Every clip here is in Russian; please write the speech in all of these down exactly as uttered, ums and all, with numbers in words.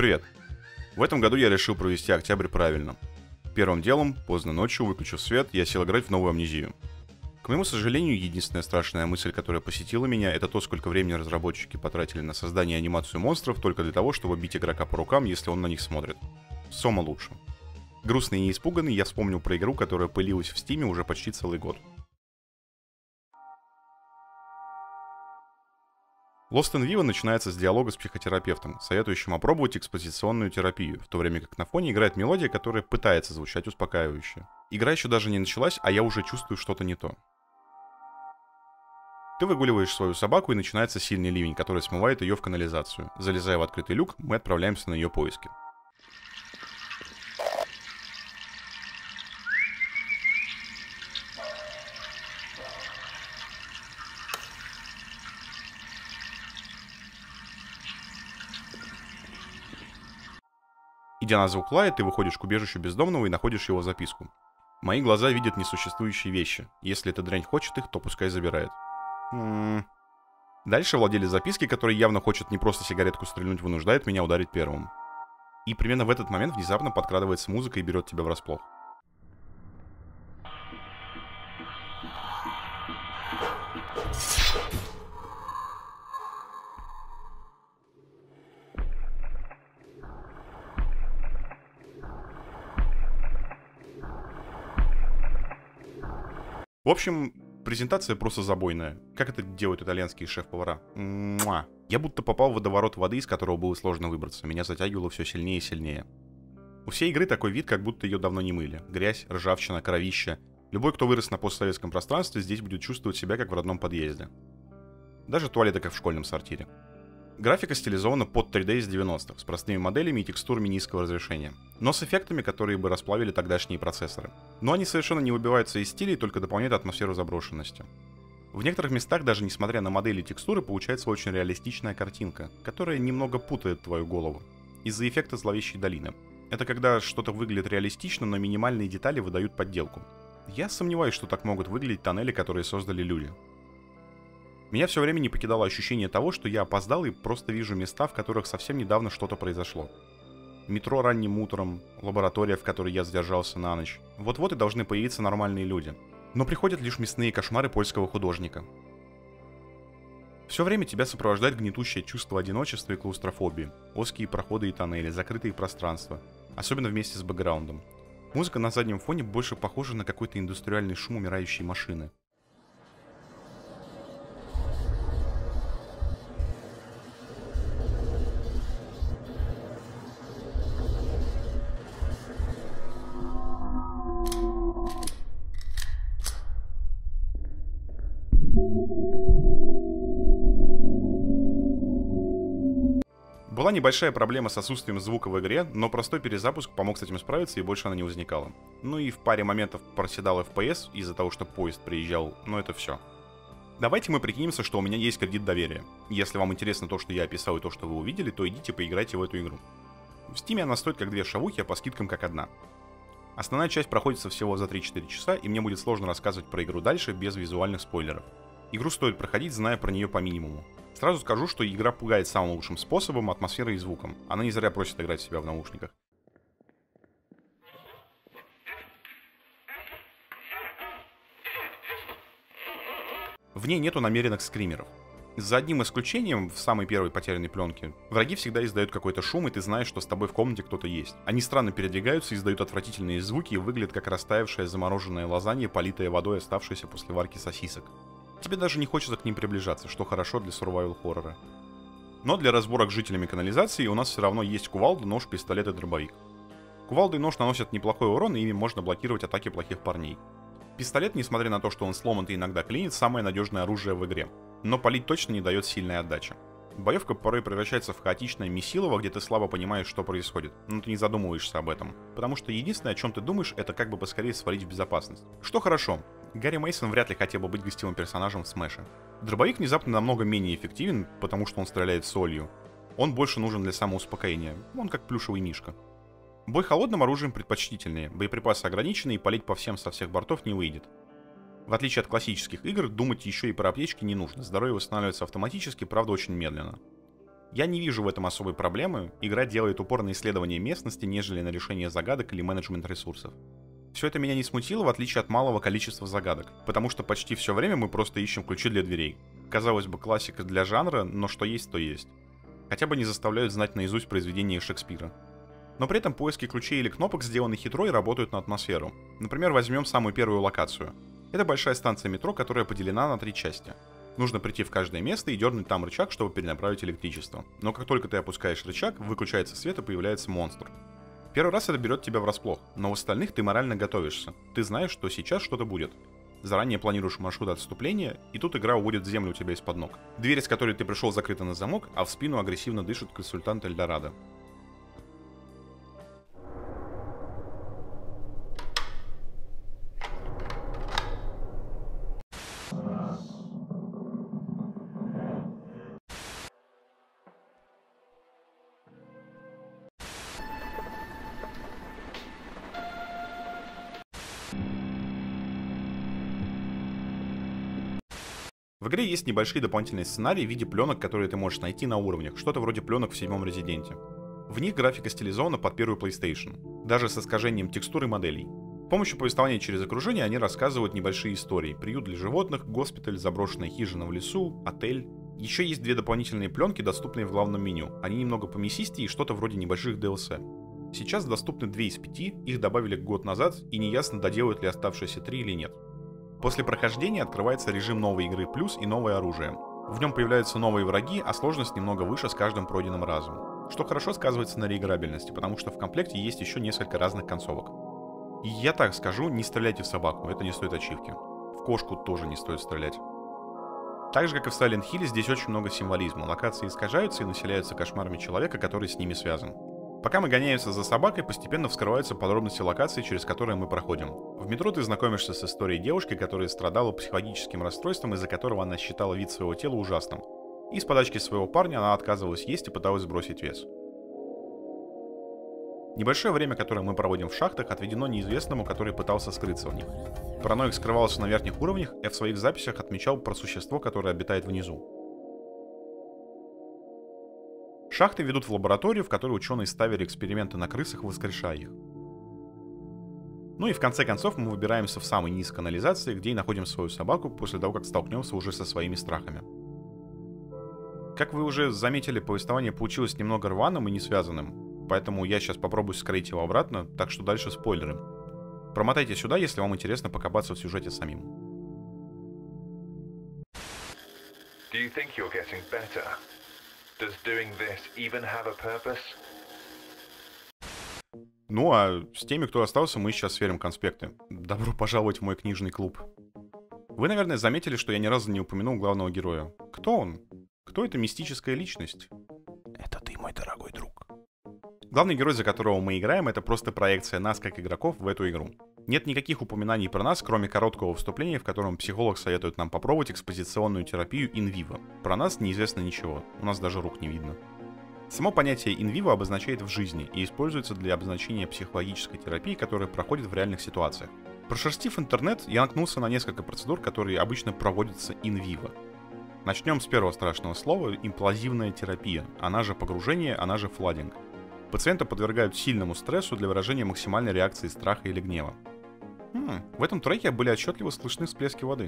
Привет! В этом году я решил провести октябрь правильно. Первым делом, поздно ночью, выключив свет, я сел играть в новую Амнезию. К моему сожалению, единственная страшная мысль, которая посетила меня, это то, сколько времени разработчики потратили на создание и анимацию монстров только для того, чтобы бить игрока по рукам, если он на них смотрит. Сома лучше. Грустный и испуганный, я вспомнил про игру, которая пылилась в Стиме уже почти целый год. Lost in Vivo начинается с диалога с психотерапевтом, советующим опробовать экспозиционную терапию, в то время как на фоне играет мелодия, которая пытается звучать успокаивающе. Игра еще даже не началась, а я уже чувствую что-то не то. Ты выгуливаешь свою собаку, и начинается сильный ливень, который смывает ее в канализацию. Залезая в открытый люк, мы отправляемся на ее поиски. Идя на звук лая, ты выходишь к убежищу бездомного и находишь его записку. Мои глаза видят несуществующие вещи. Если эта дрянь хочет их, то пускай забирает. М-м-м. Дальше владелец записки, который явно хочет не просто сигаретку стрельнуть, вынуждает меня ударить первым. И примерно в этот момент внезапно подкрадывается музыка и берет тебя врасплох. В общем, презентация просто забойная. Как это делают итальянские шеф-повара? Муа. Я будто попал в водоворот воды, из которого было сложно выбраться. Меня затягивало все сильнее и сильнее. У всей игры такой вид, как будто ее давно не мыли. Грязь, ржавчина, кровища. Любой, кто вырос на постсоветском пространстве, здесь будет чувствовать себя как в родном подъезде. Даже туалеты, как в школьном сортире. Графика стилизована под три дэ из девяностых, с простыми моделями и текстурами низкого разрешения, но с эффектами, которые бы расплавили тогдашние процессоры. Но они совершенно не выбиваются из стиля и только дополняют атмосферу заброшенности. В некоторых местах, даже несмотря на модели и текстуры, получается очень реалистичная картинка, которая немного путает твою голову, из-за эффекта зловещей долины. Это когда что-то выглядит реалистично, но минимальные детали выдают подделку. Я сомневаюсь, что так могут выглядеть тоннели, которые создали люди. Меня все время не покидало ощущение того, что я опоздал и просто вижу места, в которых совсем недавно что-то произошло. Метро ранним утром, лаборатория, в которой я задержался на ночь. Вот-вот и должны появиться нормальные люди. Но приходят лишь мясные кошмары польского художника. Все время тебя сопровождает гнетущее чувство одиночества и клаустрофобии. Узкие проходы и тоннели, закрытые пространства. Особенно вместе с бэкграундом. Музыка на заднем фоне больше похожа на какой-то индустриальный шум умирающей машины. Была небольшая проблема с отсутствием звука в игре, но простой перезапуск помог с этим справиться и больше она не возникала. Ну и в паре моментов проседал эф пи эс из-за того, что поезд приезжал, но это все. Давайте мы прикинемся, что у меня есть кредит доверия. Если вам интересно то, что я описал и то, что вы увидели, то идите поиграйте в эту игру. В Steam она стоит как две шавухи, а по скидкам как одна. Основная часть проходится всего за три-четыре часа, и мне будет сложно рассказывать про игру дальше без визуальных спойлеров. Игру стоит проходить, зная про нее по минимуму. Сразу скажу, что игра пугает самым лучшим способом, атмосферой и звуком. Она не зря просит играть себя в наушниках. В ней нету намеренных скримеров. За одним исключением, в самой первой потерянной пленке, враги всегда издают какой-то шум, и ты знаешь, что с тобой в комнате кто-то есть. Они странно передвигаются, издают отвратительные звуки и выглядят как растаявшая замороженная лазанья, политая водой, оставшаяся после варки сосисок. Тебе даже не хочется к ним приближаться, что хорошо для сурвайвал-хоррора. Но для разборок с жителями канализации у нас все равно есть кувалда, нож, пистолет и дробовик. Кувалда и нож наносят неплохой урон, и ими можно блокировать атаки плохих парней. Пистолет, несмотря на то, что он сломан и иногда клинит, самое надежное оружие в игре. Но палить точно не дает сильной отдачи. Боевка порой превращается в хаотичное месилово, где ты слабо понимаешь, что происходит, но ты не задумываешься об этом. Потому что единственное, о чем ты думаешь, это как бы поскорее свалить в безопасность. Что хорошо. Гарри Мейсон вряд ли хотел бы быть гостевым персонажем в Смэше. Дробовик внезапно намного менее эффективен, потому что он стреляет солью. Он больше нужен для самоуспокоения, он как плюшевый мишка. Бой холодным оружием предпочтительнее, боеприпасы ограничены и палить по всем со всех бортов не выйдет. В отличие от классических игр, думать еще и про аптечки не нужно, здоровье восстанавливается автоматически, правда очень медленно. Я не вижу в этом особой проблемы, игра делает упор на исследование местности, нежели на решение загадок или менеджмент ресурсов. Все это меня не смутило, в отличие от малого количества загадок, потому что почти все время мы просто ищем ключи для дверей. Казалось бы, классика для жанра, но что есть, то есть. Хотя бы не заставляют знать наизусть произведения Шекспира. Но при этом поиски ключей или кнопок сделаны хитро и работают на атмосферу. Например, возьмем самую первую локацию. Это большая станция метро, которая поделена на три части. Нужно прийти в каждое место и дернуть там рычаг, чтобы перенаправить электричество. Но как только ты опускаешь рычаг, выключается свет и появляется монстр. Первый раз это берет тебя врасплох, но в остальных ты морально готовишься. Ты знаешь, что сейчас что-то будет. Заранее планируешь маршрут отступления, и тут игра уводит в землю у тебя из-под ног. Дверь, с которой ты пришел, закрыта на замок, а в спину агрессивно дышит консультант Эльдорадо. В игре есть небольшие дополнительные сценарии в виде пленок, которые ты можешь найти на уровнях, что-то вроде пленок в седьмом Резиденте. В них графика стилизована под первую PlayStation, даже с искажением текстур и моделей. С помощью повествования через окружение они рассказывают небольшие истории: приют для животных, госпиталь, заброшенная хижина в лесу, отель. Еще есть две дополнительные пленки, доступные в главном меню. Они немного помесистее и что-то вроде небольших ди эл си. Сейчас доступны две из пяти, их добавили год назад, и неясно, доделают ли оставшиеся три или нет. После прохождения открывается режим новой игры плюс и новое оружие. В нем появляются новые враги, а сложность немного выше с каждым пройденным разом. Что хорошо сказывается на реиграбельности, потому что в комплекте есть еще несколько разных концовок. И я так скажу, не стреляйте в собаку, это не стоит ачивки. В кошку тоже не стоит стрелять. Так же, как и в Silent Hill, здесь очень много символизма. Локации искажаются и населяются кошмарами человека, который с ними связан. Пока мы гоняемся за собакой, постепенно вскрываются подробности локации, через которые мы проходим. В метро ты знакомишься с историей девушки, которая страдала психологическим расстройством, из-за которого она считала вид своего тела ужасным. И с подачки своего парня она отказывалась есть и пыталась сбросить вес. Небольшое время, которое мы проводим в шахтах, отведено неизвестному, который пытался скрыться в них. Параноик скрывался на верхних уровнях, и в своих записях отмечал про существо, которое обитает внизу. Шахты ведут в лабораторию, в которой ученые ставили эксперименты на крысах, воскрешая их. Ну и в конце концов мы выбираемся в самый низ канализации, где и находим свою собаку после того, как столкнемся уже со своими страхами. Как вы уже заметили, повествование получилось немного рваным и не связанным, поэтому я сейчас попробую скрыть его обратно, так что дальше спойлеры. Промотайте сюда, если вам интересно покопаться в сюжете самим. Do you think you're getting better? Does doing this even have a purpose? Ну а с теми, кто остался, мы сейчас сверим конспекты. Добро пожаловать в мой книжный клуб. Вы, наверное, заметили, что я ни разу не упомянул главного героя. Кто он? Кто эта мистическая личность? Это ты, мой дорогой друг. Главный герой, за которого мы играем, это просто проекция нас, как игроков, в эту игру. Нет никаких упоминаний про нас, кроме короткого вступления, в котором психолог советует нам попробовать экспозиционную терапию in vivo. Про нас неизвестно ничего, у нас даже рук не видно. Само понятие in vivo обозначает в жизни и используется для обозначения психологической терапии, которая проходит в реальных ситуациях. Прошерстив интернет, я наткнулся на несколько процедур, которые обычно проводятся in vivo. Начнем с первого страшного слова — имплазивная терапия, она же погружение, она же фладдинг. Пациента подвергают сильному стрессу для выражения максимальной реакции страха или гнева. Хм, в этом треке были отчетливо слышны всплески воды.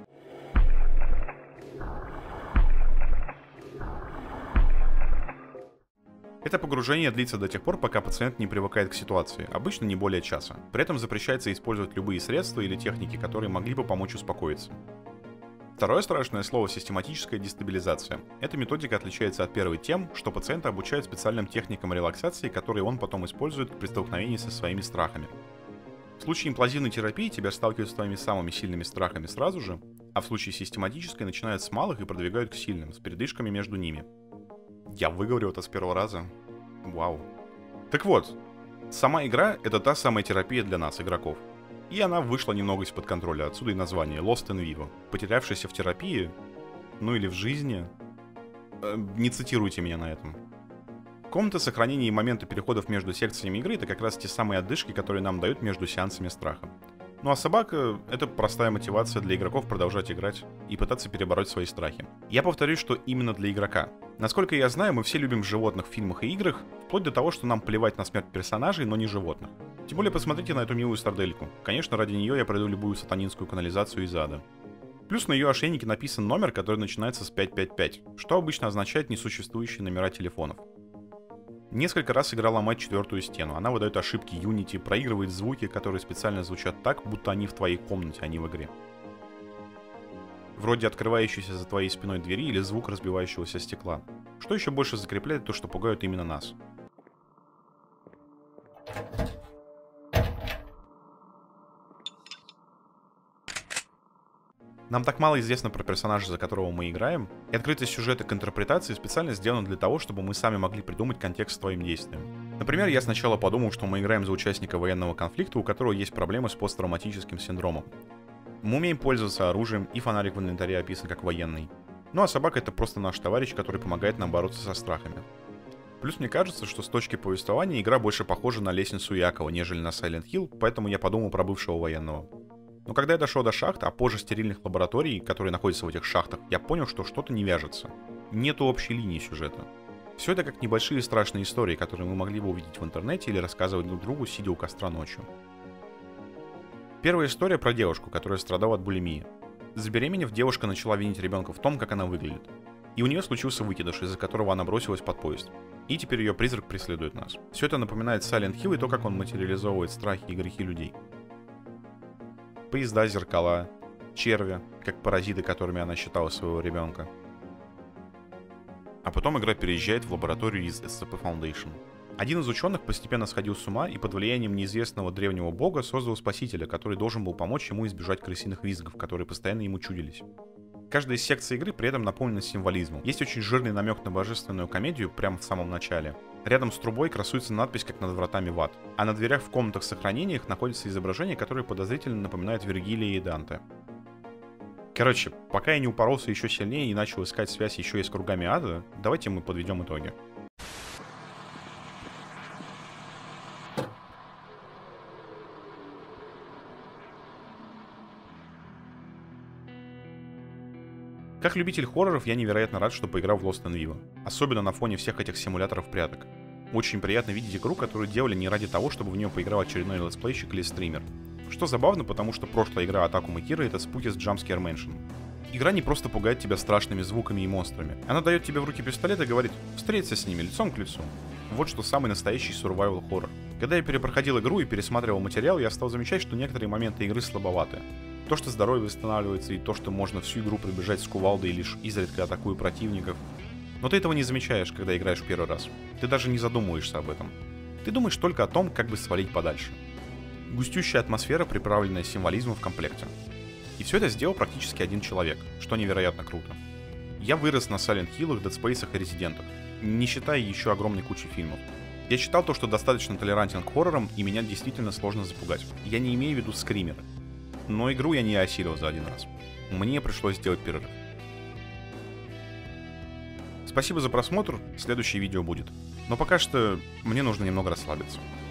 Это погружение длится до тех пор, пока пациент не привыкает к ситуации, обычно не более часа. При этом запрещается использовать любые средства или техники, которые могли бы помочь успокоиться. Второе страшное слово — систематическая дестабилизация. Эта методика отличается от первой тем, что пациента обучают специальным техникам релаксации, которые он потом использует при столкновении со своими страхами. В случае имплазивной терапии тебя сталкивают с твоими самыми сильными страхами сразу же, а в случае систематической начинают с малых и продвигают к сильным, с передышками между ними. Я выговорил это с первого раза. Вау. Так вот, сама игра — это та самая терапия для нас, игроков. И она вышла немного из-под контроля, отсюда и название Lost in Vivo. Потерявшийся в терапии, ну или в жизни. Э, не цитируйте меня на этом. Комната сохранения и моменты переходов между секциями игры — это как раз те самые отдышки, которые нам дают между сеансами страха. Ну а собака — это простая мотивация для игроков продолжать играть и пытаться перебороть свои страхи. Я повторюсь, что именно для игрока. Насколько я знаю, мы все любим животных в фильмах и играх, вплоть до того, что нам плевать на смерть персонажей, но не животных. Тем более посмотрите на эту милую сардельку. Конечно, ради нее я пройду любую сатанинскую канализацию из ада. Плюс на ее ошейнике написан номер, который начинается с пять пять пять, что обычно означает несуществующие номера телефонов. Несколько раз игра ломает четвертую стену, она выдает ошибки Unity, проигрывает звуки, которые специально звучат так, будто они в твоей комнате, а не в игре. Вроде открывающейся за твоей спиной двери или звук разбивающегося стекла. Что еще больше закрепляет то, что пугают именно нас. Нам так мало известно про персонажа, за которого мы играем, и открытость сюжета к интерпретации специально сделана для того, чтобы мы сами могли придумать контекст своим действиям. Например, я сначала подумал, что мы играем за участника военного конфликта, у которого есть проблемы с посттравматическим синдромом. Мы умеем пользоваться оружием, и фонарик в инвентаре описан как военный. Ну а собака — это просто наш товарищ, который помогает нам бороться со страхами. Плюс мне кажется, что с точки повествования игра больше похожа на лестницу Якова, нежели на Silent Hill, поэтому я подумал про бывшего военного. Но когда я дошел до шахт, а позже стерильных лабораторий, которые находятся в этих шахтах, я понял, что что-то не вяжется. Нету общей линии сюжета. Все это как небольшие страшные истории, которые мы могли бы увидеть в интернете или рассказывать друг другу, сидя у костра ночью. Первая история про девушку, которая страдала от булимии. Забеременев, девушка начала винить ребенка в том, как она выглядит. И у нее случился выкидыш, из-за которого она бросилась под поезд. И теперь ее призрак преследует нас. Все это напоминает Silent Hill и то, как он материализовывает страхи и грехи людей. Поезда, зеркала, черви, как паразиты, которыми она считала своего ребенка. А потом игра переезжает в лабораторию из эс цэ пэ Foundation. Один из ученых постепенно сходил с ума и под влиянием неизвестного древнего бога создал спасителя, который должен был помочь ему избежать крысиных визгов, которые постоянно ему чудились. Каждая из секций игры при этом наполнена символизмом. Есть очень жирный намек на божественную комедию прямо в самом начале. Рядом с трубой красуется надпись, как над вратами в ад. А на дверях в комнатах с сохранениях находятся изображения, которые подозрительно напоминают Вергилия и Данте. Короче, пока я не упоролся еще сильнее и начал искать связь еще и с кругами ада, давайте мы подведем итоги. Как любитель хорроров, я невероятно рад, что поиграл в Lost in Vivo. Особенно на фоне всех этих симуляторов пряток. Очень приятно видеть игру, которую делали не ради того, чтобы в нее поиграл очередной летсплейщик или стример. Что забавно, потому что прошлая игра Атакума Кира — это спуки с Jumpscare Mansion. Игра не просто пугает тебя страшными звуками и монстрами. Она дает тебе в руки пистолет и говорит: встреться с ними лицом к лицу. Вот что самый настоящий survival хоррор. Когда я перепроходил игру и пересматривал материал, я стал замечать, что некоторые моменты игры слабоваты. То, что здоровье восстанавливается, и то, что можно всю игру пробежать с кувалдой и лишь изредка атакуя противников. Но ты этого не замечаешь, когда играешь в первый раз. Ты даже не задумываешься об этом. Ты думаешь только о том, как бы свалить подальше. Густющая атмосфера, приправленная символизмом в комплекте. И все это сделал практически один человек, что невероятно круто. Я вырос на Silent Hill'ах, Dead Space'ах и Резидентах, не считая еще огромной кучи фильмов. Я считал то, что достаточно толерантен к хоррорам, и меня действительно сложно запугать. Я не имею в виду скримеры. Но игру я не осилил за один раз. Мне пришлось сделать перерыв. Спасибо за просмотр, следующее видео будет. Но пока что мне нужно немного расслабиться.